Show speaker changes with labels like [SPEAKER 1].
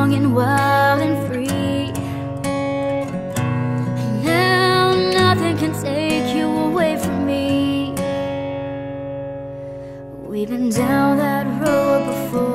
[SPEAKER 1] young and wild and free. And now nothing can take you away from me. We've been down that road before.